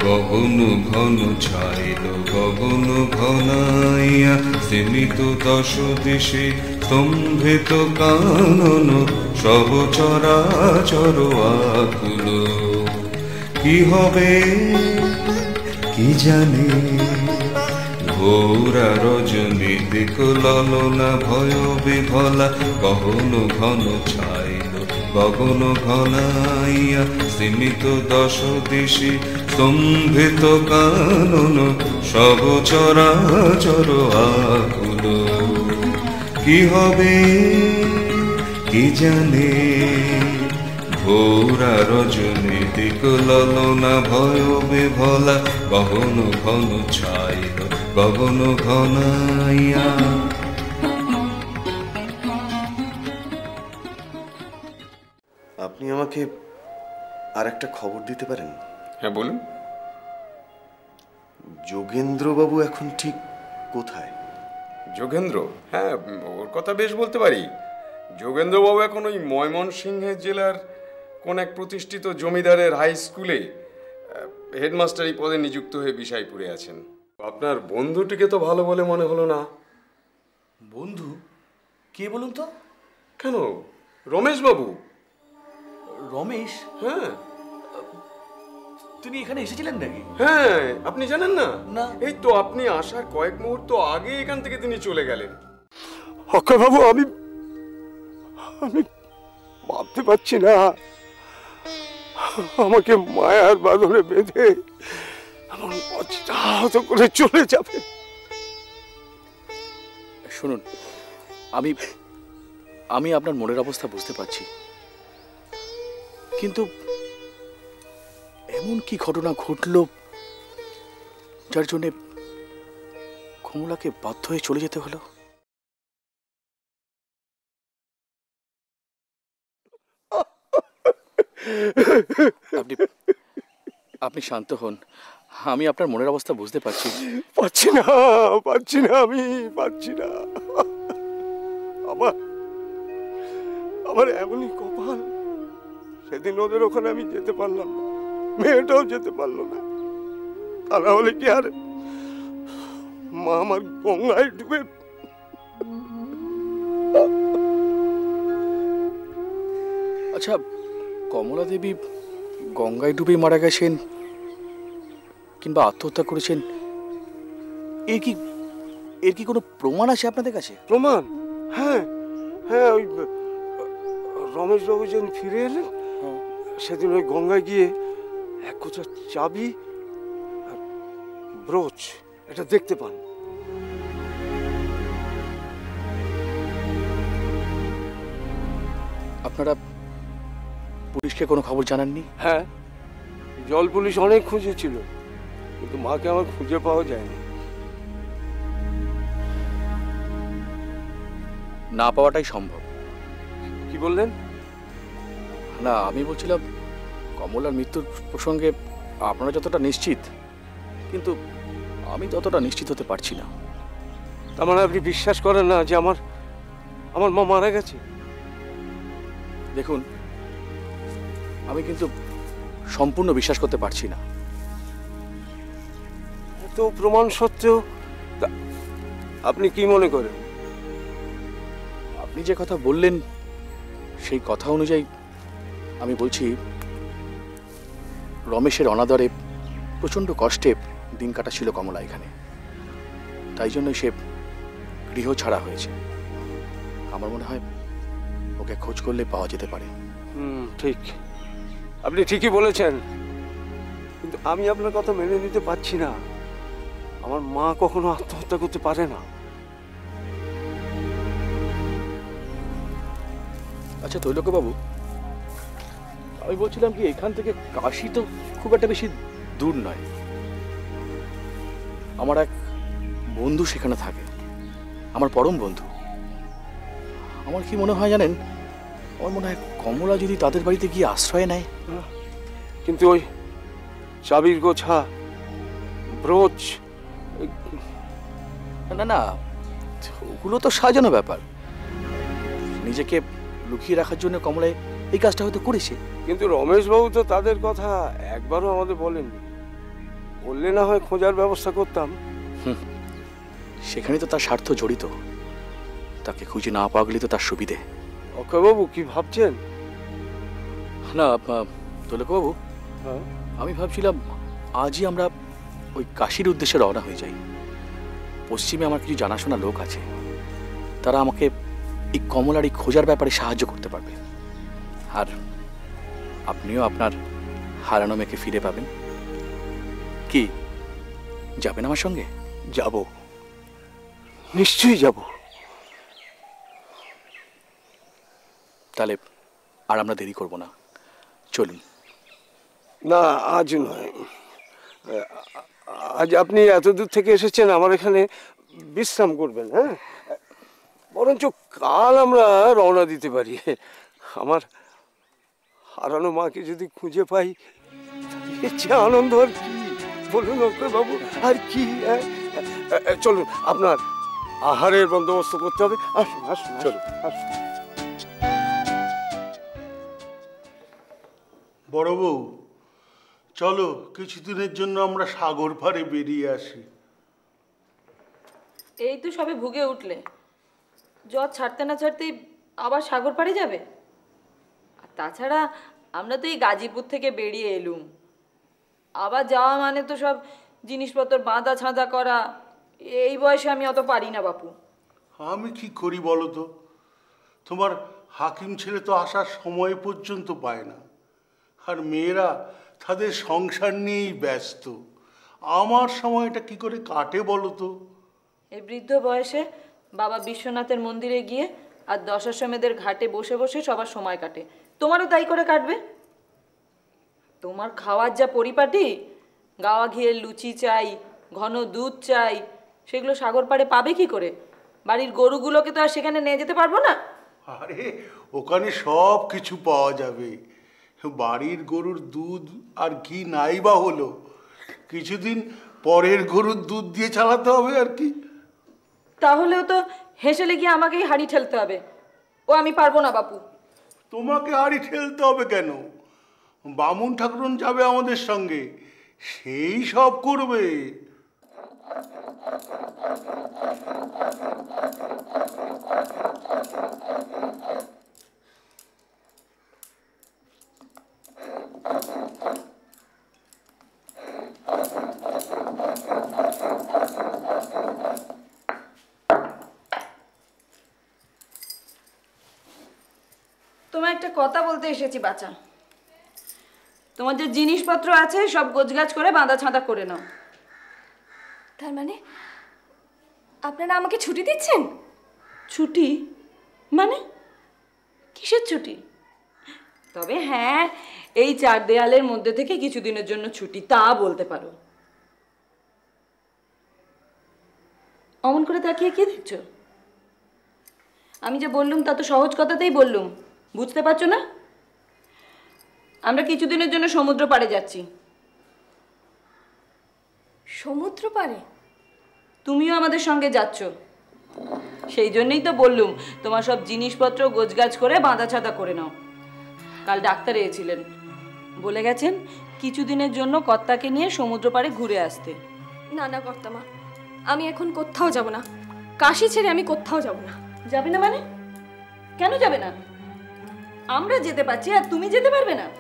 গগন ঘন ছাইল গগন ঘনাইয়া সীমিত দশ দিশে স্তম্ভিত কানন সব চরাচর আকুল। কি হবে কি জানে ঘোরা রজনী দিক ললনা ভয় বিভলা গগন ঘন ছাইল গগন ঘনাইয়া সীমিত দশ দিশে স্তম্ভিত কানন সব চরাচর আকুল। কি হবে কি জানে ঘোরা রজনী দিক ললনা ভয় বিভলা গগন ঘন ছাইল গগন ঘনাইয়া। আপনি আমাকে আর একটা খবর দিতে পারেন? হ্যাঁ বলুন। যোগেন্দ্রবাবু এখন ঠিক কোথায়? যোগেন্দ্র? হ্যাঁ, ওর কথা বেশ বলতে পারি। যোগেন্দ্রবাবু এখন ওই ময়মনসিংহের জেলার কোন এক প্রতিষ্ঠিত জমিদারের হাই স্কুলে হেডমাস্টারি পদে নিযুক্ত হয়ে বিষয়পুরে আছেন। আপনার বন্ধুটিকে তো ভালো বলে মনে হলো না। বন্ধু? কে বলুন তো? কেন, রমেশ বাবু। রমেশ? হ্যাঁ। তিনি এখানে এসেছিলেন নাকি? হ্যাঁ, আপনি জানেন না? না। এই তো আপনি আসার কয়েক মুহূর্ত আগে এখান থেকে তিনি চলে গেলেন। অক্ষয় বাবু, আমি ভাবতে পারছি না আমাকে মায়ার বাঁধনে বেঁধে এমন অচিরাহত করে চলে যাবে। শুনুন, আমি আপনার মনের অবস্থা বুঝতে পারছি, কিন্তু এমন কি ঘটনা ঘটল যার জন্য কমলাকে বাধ্য হয়ে চলে যেতে হলো? আপনি শান্ত হন, আমি আপনার মনের অবস্থা বুঝতে পারছি। পারছি না, আমি পারছি না। আমার এমনই কপাল, সেদিন ওদের ওখানে আমি যেতে পারলাম না, মেয়েটাও যেতে পারলো না। তা না হলে কি আর মা আমার গঙ্গায় ডুবে। আচ্ছা, কমলা দেবী গঙ্গায় ডুবে মারা গেছেন কিংবা আত্মহত্যা করেছেন, এর কি কোনো প্রমাণ আছে আপনাদের কাছে? প্রমাণ? হ্যাঁ হ্যাঁ, ওই রমেশ বাবু যেদিন ফিরে এলেন সেদিন ওই গঙ্গায় গিয়ে এক কোচা চাবি আর ব্রোচ এটা দেখতে পান। আপনারা পুলিশকে কোনো খবর জানাননি? হ্যাঁ, জল পুলিশ অনেক খুঁজেছিল, কিন্তু মাকে আমার খুঁজে পাওয়া যায়নি। না পাওয়াটাই সম্ভব। কি বললেন? না, আমি বলছিলাম কমলার মৃত্যুর প্রসঙ্গে আপনারা যতটা নিশ্চিত, কিন্তু আমি ততটা নিশ্চিত হতে পারছি না। তার মানে আপনি বিশ্বাস করেন না যে আমার মা মারা গেছে? দেখুন, আমি কিন্তু সম্পূর্ণ বিশ্বাস করতে পারছি না। এত প্রমাণ সত্ত্বেও আপনি কি মনে করেন? আপনি যে কথা বললেন সেই কথা অনুযায়ী আমি বলছি, রমেশের অনাদরে প্রচণ্ড কষ্টে দিন কাটাচ্ছিল কমলা এখানে, তাই জন্যই সে গৃহ ছাড়া হয়েছে। আমার মনে হয় ওকে খোঁজ করলে পাওয়া যেতে পারে। ঠিক, আপনি ঠিকই বলেছেন, কিন্তু আমি আপনার কথা মেনে নিতে পারছি না। আমার মা কখনো আত্মহত্যা করতে পারে না। আচ্ছা তৈলক্যবাবু, আমি বলছিলাম কি, এখান থেকে কাশি তো খুব একটা বেশি দূর নয়। আমার এক বন্ধু সেখানে থাকে, আমার পরম বন্ধু। আমার কি মনে হয় জানেন, আমার মনে হয় কমলা যদি তাদের বাড়িতে গিয়ে আশ্রয় নেয়। কিন্তু ওই চাবির গোছা, ব্রোচ, না না, ওগুলো তো সাজানো ব্যাপার। নিজেকে লুকিয়ে রাখার জন্য কমলা এই কাজটা হয়তো করেছে। কিন্তু রমেশ বাবু তো তাদের কথা একবারও আমাদের বলেননি। বললে না হয় খোঁজার ব্যবস্থা করতাম। সেখানে তো তার স্বার্থ জড়িত, তাকে খুঁজে না পাওয়া গেলে তো তার সুবিধে। অক্ষয়বাবু কি ভাবছেন? না দোলকবাবু, আমি ভাবছিলাম আজই আমরা ওই কাশির উদ্দেশ্যে রওনা হয়ে যাই। পশ্চিমে আমার কিছু জানাশোনা লোক আছে, তারা আমাকে এই কমলার এই খোঁজার ব্যাপারে সাহায্য করতে পারবে। আর আপনিও আপনার হারানো মেয়েকে ফিরে পাবেন। কি যাবেন আমার সঙ্গে? যাব, নিশ্চয়ই যাব। তাহলে আর আমরা দেরি করব না, চলুন। না, আজ নয়। আজ আপনি এত দূর থেকে এসেছেন, আমার এখানে বিশ্রাম করবেন। হ্যাঁ, বরঞ্চ কাল আমরা রওনা দিতে পারি। আমার হারানো মাকে যদি খুঁজে পাই, এর চেয়ে আনন্দ আর কি বলুন অক্ষয়বাবু, আর কি? চলুন, আপনার আহারের বন্দোবস্ত করতে হবে। আসুন আসুন চলুন, আসুন। বড় বউ, চলো কিছুদিনের জন্য আমরা সাগর পাড়ে বেরিয়ে আসি। এই তো সবে ভুগে উঠলে, জ্বর ছাড়তে না ছাড়তেই আবার সাগর পাড়ে যাবে? আর তাছাড়া আমরা তো এই গাজীপুর থেকে বেরিয়ে এলুম, আবার যাওয়া মানে তো সব জিনিসপত্র বাঁধা ছাঁদা করা। এই বয়সে আমি অত পারি না বাপু। আমি কি করি বলো তো? তোমার হাকিম ছেলে তো আসার সময় পর্যন্ত পায় না, আর মেয়েরা তাদের সংসার নিয়েই ব্যস্ত। আমার সময়টা কি করে কাটে বলো তো? এই বৃদ্ধ বয়সে বাবা বিশ্বনাথের মন্দিরে গিয়ে আর দশাশ্বমেধের ঘাটে বসে বসে সবার সময় কাটে, তোমারও তাই করে কাটবে? তোমার খাওয়ার যা পরিপাটি, গাওয়া ঘিয়ের লুচি চাই, ঘন দুধ চাই, সেগুলো সাগর পাড়ে পাবে কি করে? বাড়ির গরুগুলোকে তো আর সেখানে নিয়ে যেতে পারবো না। আরে ওখানে সব কিছু পাওয়া যাবে। বাড়ির গরুর দুধ আর ঘি নাই বা হলো, কিছুদিন পরের গরুর দুধ দিয়ে চালাতে হবে আর কি। তাহলেও তো হেসেলে গিয়ে আমাকেই হাড়ি ঠেলতে হবে, ও আমি পারবো না বাপু। তোমাকে হাড়ি ঠেলতে হবে কেন? বামুন ঠাকুরন যাবে আমাদের সঙ্গে, সেই সব করবে। তোমায় একটা কথা বলতে এসেছি বাচ্চা। তোমার যে জিনিসপত্র আছে সব গোছগাছ করে বাঁধা ছাঁদা করে নাও। তার মানে আপনারা আমাকে ছুটি দিচ্ছেন? ছুটি মানে? কিসের ছুটি? তবে হ্যাঁ, এই চার দেয়ালের মধ্যে থেকে কিছুদিনের জন্য ছুটি, তা বলতে পারো। অমন করে তাকিয়ে কি দেখছো? আমি যে বললুম তা তো সহজ কথাতেই বললুম, বুঝতে পারছো না? আমরা কিছুদিনের জন্য সমুদ্র পাড়ে যাচ্ছি। সমুদ্র পাড়ে? তুমিও আমাদের সঙ্গে যাচ্ছ, সেই জন্যই তো বললুম তোমার সব জিনিসপত্র গোছগাছ করে বাঁধা ছাঁদা করে নাও। কাল ডাক্তার এসেছিলেন, বলে গেছেন কিছুদিনের জন্য কর্তাকে নিয়ে সমুদ্র পাড়ে ঘুরে আসতে। না না কর্তামা, আমি এখন কোথাও যাব না। কাশি ছেড়ে আমি কোথাও যাব না। যাবে না মানে? কেন যাবে না? আমরা যেতে পারছি আর তুমি যেতে পারবে না?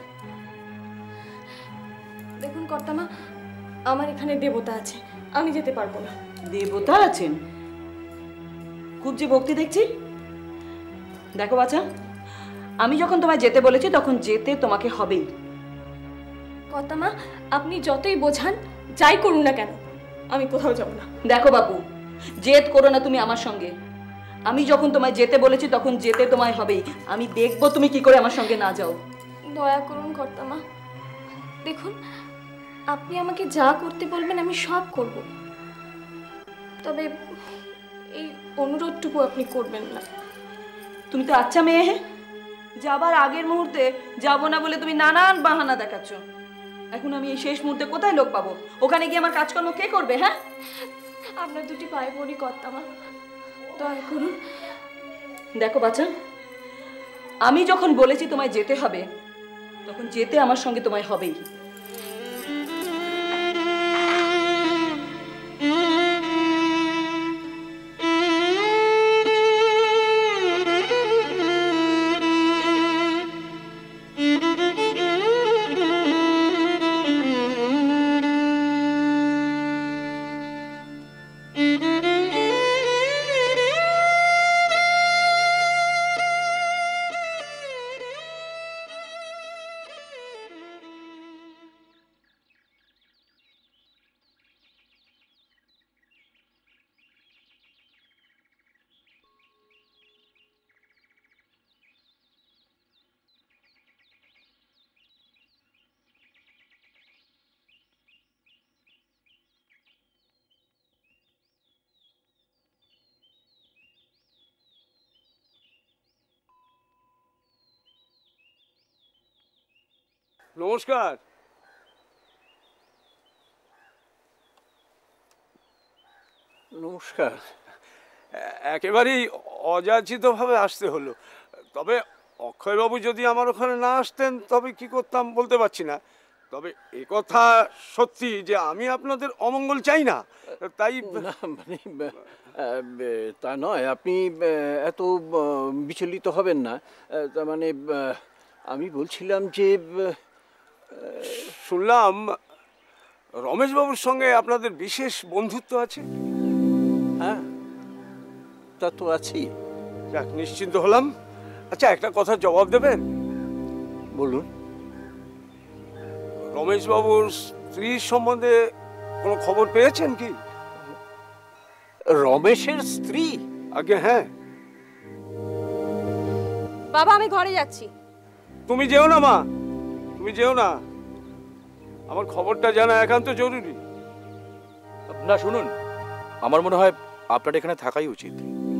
দেখুন কর্তামা, আমার এখানে দেবতা আছে, আমি যেতে পারবো না। দেবতা আছেন? খুব যে ভক্তি দেখছি। দেখো বাচ্চা, আমি যখন তোমায় যেতে বলেছি তখন যেতে তোমাকে হবেই। কর্তামা, আপনি যতই বোঝান, যাই করুন না কেন, আমি কোথাও যাব না। দেখো বাবু, জেদ করো না তুমি আমার সঙ্গে। আমি যখন তোমায় যেতে বলেছি তখন যেতে তোমায় হবেই। আমি দেখবো তুমি কি করে আমার সঙ্গে না যাও। দয়া করুন কর্তামা, দেখুন আপনি আমাকে যা করতে বলবেন আমি সব করব, তবে এই অনুরোধটুকু আপনি করবেন না। তুমি তো আচ্ছা মেয়ে, হ্যাঁ, যাবার আগের মুহূর্তে যাবো না বলে তুমি নানান বাহানা দেখাচ্ছ। এখন আমি এই শেষ মুহূর্তে কোথায় লোক পাবো? ওখানে গিয়ে আমার কাজকর্ম কে করবে? হ্যাঁ, আপনার দুটি পায়ে পড়ি কর্তামা, দয়া করুন। দেখো বাচ্চা, আমি যখন বলেছি তোমায় যেতে হবে তখন যেতে আমার সঙ্গে তোমায় হবেই। নমস্কার। নমস্কার। একেবারেই অযাচিতভাবে আসতে হলো। তবে অক্ষয়বাবু যদি আমার ওখানে না আসতেন তবে কি করতাম বলতে পারছি না। তবে একথা সত্যি যে আমি আপনাদের অমঙ্গল চাই না, তাই না মানে তা নয়, আপনি এত বিচলিত হবেন না। তার মানে আমি বলছিলাম যে শুনলাম রমেশবাবুর সঙ্গে আপনাদের বিশেষ বন্ধুত্ব আছে। হ্যাঁ, তা তো আছি। যাক, নিশ্চিন্ত হলাম। আচ্ছা, একটা কথা জবাব দেবেন? বলুন। রমেশবাবুর স্ত্রীর সম্বন্ধে কোনো খবর পেয়েছেন কি? রমেশের স্ত্রী? আগে হ্যাঁ। বাবা, আমি ঘরে যাচ্ছি। তুমি যেও না মা, তুমি যেও না। আমার খবরটা জানা একান্ত জরুরি। না শুনুন, আমার মনে হয় আপনার এখানে থাকাই উচিত।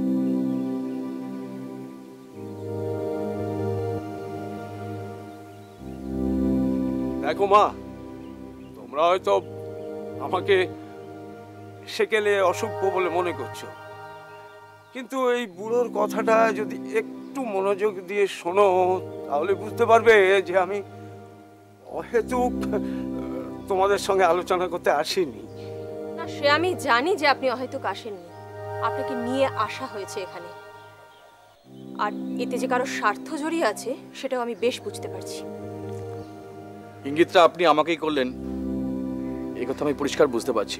দেখো মা, তোমরা হয়তো আমাকে সেকেলে অসভ্য বলে মনে করছো, কিন্তু এই বুড়োর কথাটা যদি একটু মনোযোগ দিয়ে শোনো তাহলে বুঝতে পারবে যে আমি অহেতুক তোমাদের সঙ্গে আলোচনা করতে আসিনি। না, সে আমি জানি যে আপনি অহেতুক আসেননি। আপনাকে নিয়ে আসা হয়েছে এখানে, আর এতে যে কারো স্বার্থ জড়িয়ে আছে সেটাও আমি বেশ বুঝতে পারছি। ইঙ্গিতটা আপনি আমাকেই করলেন, এই কথা আমি পরিষ্কার বুঝতে পারছি।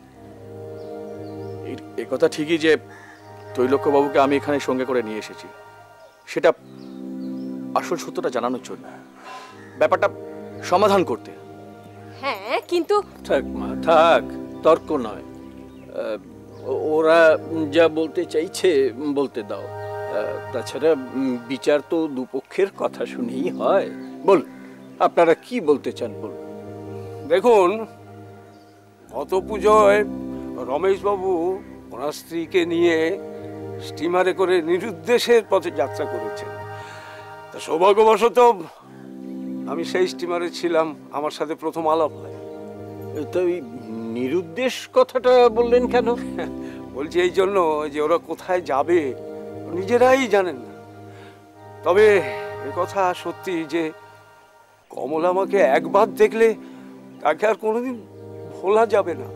এই কথা ঠিকই যে তৈলক্যবাবুকে আমি এখানে সঙ্গে করে নিয়ে এসেছি, সেটা আসল সত্যটা জানানোর জন্য, ব্যাপারটা সমাধান করতে। হ্যাঁ, কিন্তু থাক মা, থাক, তর্ক নয়। ওরা যা বলতে চাইছে বলতে দাও। তাছাড়া বিচার তো দুপক্ষের কথা শুনেই হয়। বল, আপনারা কি বলতে চান বল। দেখুন, গত পুজোয় রমেশবাবু ওনার স্ত্রীকে নিয়ে স্টিমারে করে নিরুদ্দেশের পথে যাত্রা করেছেন। তা সৌভাগ্যবশত আমি সেই স্টিমারে ছিলাম, আমার সাথে প্রথম আলাপ হয়। তো এই নিরুদ্দেশ কথাটা বললেন কেন? বলছি এই জন্য যে ওরা কোথায় যাবে নিজেরাই জানেন না। তবে এ কথা সত্যি যে কমলা আমাকে একবার দেখলে তাকে আর কোনোদিন ভোলা যাবে না।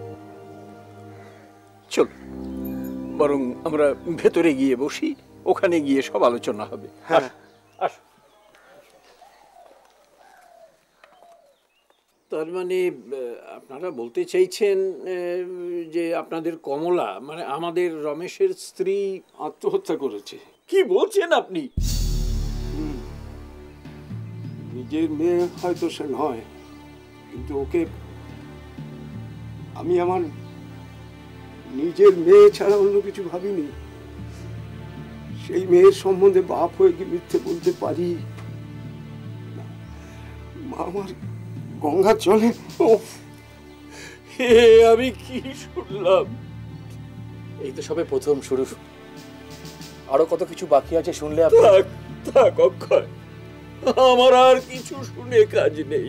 চল, বরং আমরা ভেতরে গিয়ে বসি, ওখানে গিয়ে সব আলোচনা হবে। হ্যাঁ, আসো। তার মানে আপনারা বলতে চাইছেন যে আপনাদের কমলা, মানে আমাদের রমেশের স্ত্রী, আত্মহত্যা করেছে। কি বলছেন আপনি? নিজের মেয়ে হয়তো সে নয়, কিন্তু ওকে আমি আমার নিজের মেয়ে ছাড়া অন্য কিছু ভাবিনি। সেই মেয়ের সম্বন্ধে বাপ হয়ে কি মিথ্যে বলতে পারি? মা আমার গঙ্গা চলে। হে, আমি কি শুনলাম! এই তো সবে প্রথম শুরু, আরো কত কিছু বাকি আছে শুনলে। থাক থাক অক্ষয়, আমার আর কিছু শুনে কাজ নেই।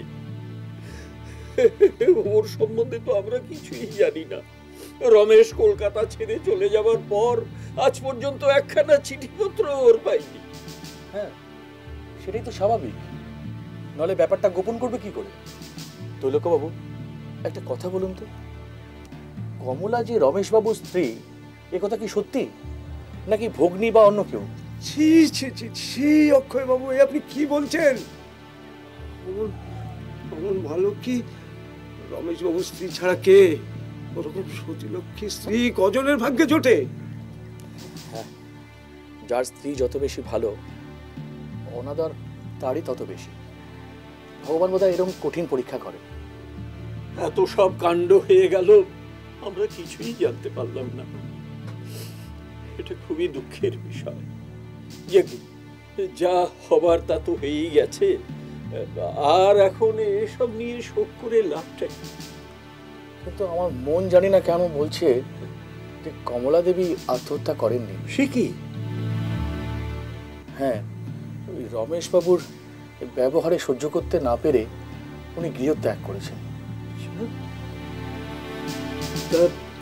ওর সম্বন্ধে তো আমরা কিছুই জানি না। রমেশ কলকাতা ছেড়ে চলে যাবার পর আজ পর্যন্ত একখানা চিঠিপত্র ওর পাইনি। হ্যাঁ, সেটাই তো স্বাভাবিক, নাহলে ব্যাপারটা গোপন করবে কি করে? তৈলক্যবাবু, একটা কথা বলুন তো, কমলা যে রমেশবাবুর স্ত্রী, এ কথা কি সত্যি, নাকি ভগ্নী বা অন্য কেউ? ছি ছি ছি ছি, অক্ষয় বাবু, এ আপনি কি বলছেন? অমন ভালো কি রমেশ বাবুর স্ত্রী ছাড়া কে? ওরকম সতীলক্ষ্মী স্ত্রী কজনের ভাগ্যে জোটে? হ্যাঁ, যার স্ত্রী যত বেশি ভালো, অনাদর তারই তত বেশি। ভগবান বোধহয় এরকম কঠিন পরীক্ষা করে। এত সব কাণ্ড হয়ে গেল, আমরা কিছুই জানতে পারলাম না। এটা খুবই দুঃখের বিষয়। যা হবার তা তো হয়েই গেছে, আর এখন এসব নিয়ে শোক করে লাভটা। কিন্তু আমার মন জানি না কেন বলছে যে কমলা দেবী আত্মহত্যা করেননি। সে কি? হ্যাঁ, ওই রমেশবাবুর ব্যবহারে সহ্য করতে না পেরে উনি গৃহত্যাগ করেছেন। তা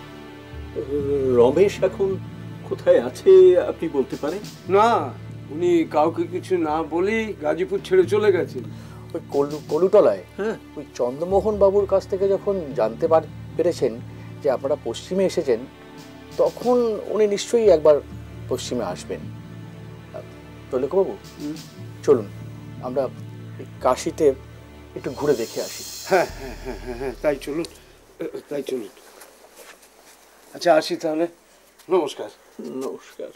রমেশ এখন কোথায় আছে আপনি বলতে পারেন? না, উনি কাউকে কিছু না বলেই গাজীপুর ছেড়ে চলে গেছেন। ওই কলুটলায় ওই চন্দ্রমোহন বাবুর কাছ থেকে যখন জানতে পেরেছেন যে আপনারা পশ্চিমে এসেছেন, তখন উনি নিশ্চয়ই একবার পশ্চিমে আসবেন। বাবু, চলুন আমরা কাশিতে একটু ঘুরে দেখে আসি। হ্যাঁ হ্যাঁ হ্যাঁ হ্যাঁ হ্যাঁ, তাই চলুন, তাই চলুন। আচ্ছা, আসি তাহলে। নমস্কার। নমস্কার।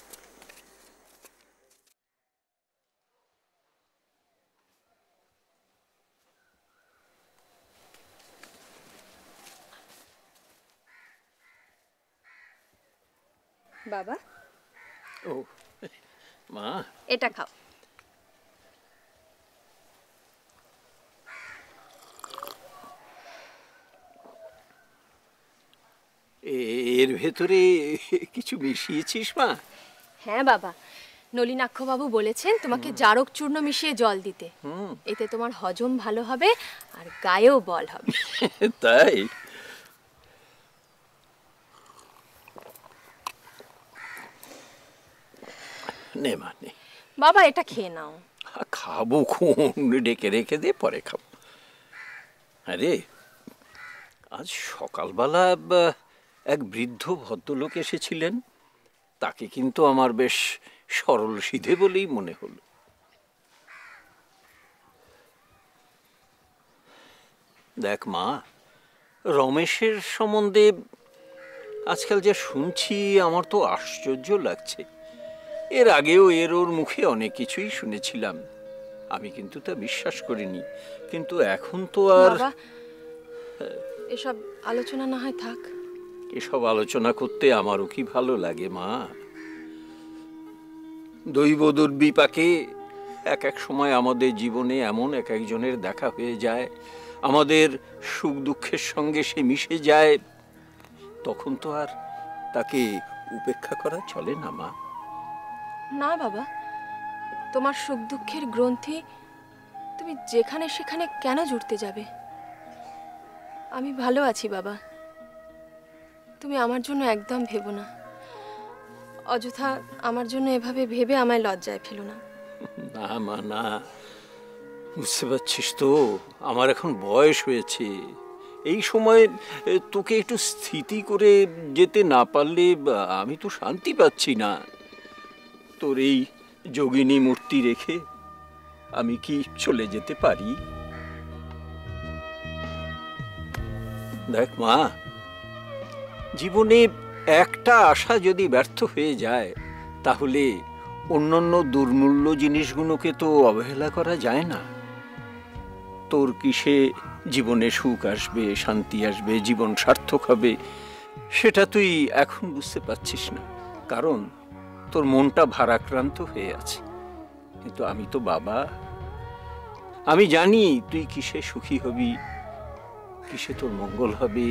বাবা, ও মা, এটা খাও। এর ভেতরে কিছু মিশিয়েছিস মা? হ্যাঁ বাবা, নলিনাক্ষ বাবু বলেছেন তোমাকে জারক চূর্ণ মিশিয়ে জল দিতে। এতে তোমার হজম ভালো হবে আর গায়েও বল হবে। তাই? নে মা, নে। বাবা, এটা খেয়ে নাও। খাবো কোন, ডেকে রেখে দে, পরে খাবো। আরে আজ সকালবেলা এক বৃদ্ধ ভদ্রলোক এসেছিলেন, তাকে কিন্তু আমার বেশ সরল সিধে বলেই মনে হলো। দেখ মা, রমেশের সম্বন্ধে আজকাল যা শুনছি আমার তো আশ্চর্য লাগছে। এর আগেও ওর মুখে অনেক কিছুই শুনেছিলাম, আমি কিন্তু তা বিশ্বাস করিনি। কিন্তু এখন তো আর এসব আলোচনা না হয় থাক। এসব আলোচনা করতে আমারও কি ভালো লাগে মা। দৈব দুর্বিপাকে এক এক সময় আমাদের জীবনে এমন এক একজনের দেখা হয়ে যায়, আমাদের সুখ দুঃখের সঙ্গে সে মিশে যায়, তখন তো আর তাকে উপেক্ষা করা চলে না মা। না বাবা, তোমার সুখ দুঃখের গ্রন্থি তুমি যেখানে সেখানে কেন জুড়তে যাবে? আমি ভালো আছি বাবা, তুমি আমার জন্য একদম ভেবো না। অযথা আমার জন্য এভাবে ভেবে আমায় লজ্জায় ফেলো না। না মা, না, বুঝতে পারছিস তো আমার এখন বয়স হয়েছে। এই সময় তোকে একটু স্থিতি করে যেতে না পারলে আমি তো শান্তি পাচ্ছি না। তোর এই যোগিনী মূর্তি রেখে আমি কি চলে যেতে পারি? দেখ মা, জীবনে একটা আশা যদি ব্যর্থ হয়ে যায়, তাহলে অন্যান্য দুর্মূল্য জিনিসগুলোকে তো অবহেলা করা যায় না। তোর কিসে জীবনে সুখ আসবে, শান্তি আসবে, জীবন সার্থক হবে, সেটা তুই এখন বুঝতে পারছিস না, কারণ তোর মনটা ভারাক্রান্ত হয়ে আছে। কিন্তু আমি তো বাবা, আমি জানি তুই কিসে সুখী হবি, কিসে তোর মঙ্গল হবে,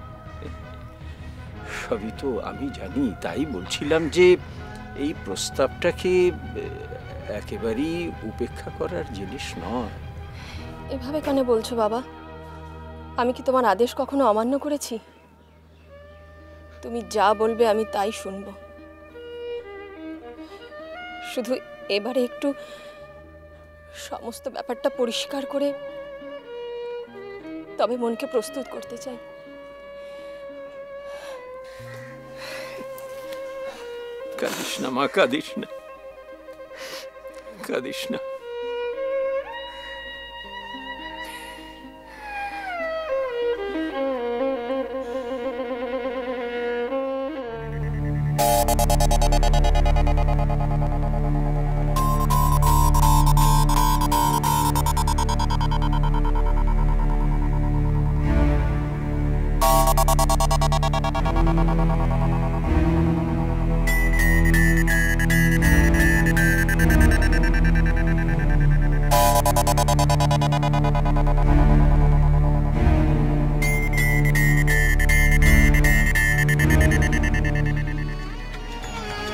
সবই তো আমি জানি। তাই বলছিলাম যে এই প্রস্তাবটাকে একেবারেই উপেক্ষা করার জিনিস নয়। এভাবে কেন বলছো বাবা? আমি কি তোমার আদেশ কখনো অমান্য করেছি? তুমি যা বলবে আমি তাই শুনবো। শুধু এবারে একটু সমস্ত ব্যাপারটা পরিষ্কার করে তবে মনকে প্রস্তুত করতে চাই। কাঁদিস না মা, কাঁদিস না, কাঁদিস না।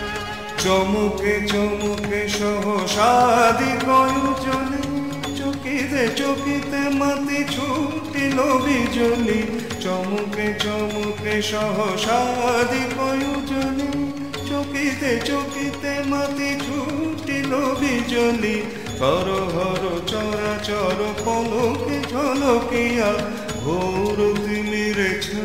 চমুকে চমুকে সহসাদি কয়জনে চোখে চকিতে চকিতে মাতি ছুটিল বিজলি, চমকে চমকে সহসাদি প্রয়োজনে। চকিতে চকিতে মাতি ছুটিল বিজলি, হর হর চরাচর পলকে ঝলকিয়া ঘোর তিমির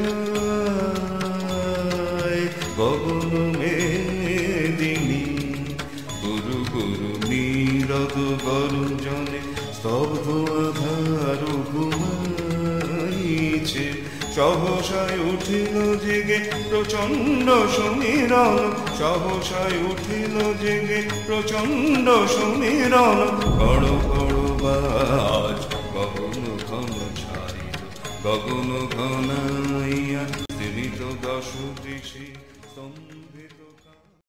ছায়। গগন মেদিনী গুরু গুরু নীরদ গর্জনে, স্তব্ধ আধার ঘুমাইছে। সহসায় উঠিল জেগে প্রচণ্ড সমীরণ, সহসায় উঠিল জেগে প্রচণ্ড সমীরণ। বড় বড় বাজ গগন ঘন ছাইল, গগন ঘনাইয়া স্তিমিত দশ দিশি স্তম্ভ।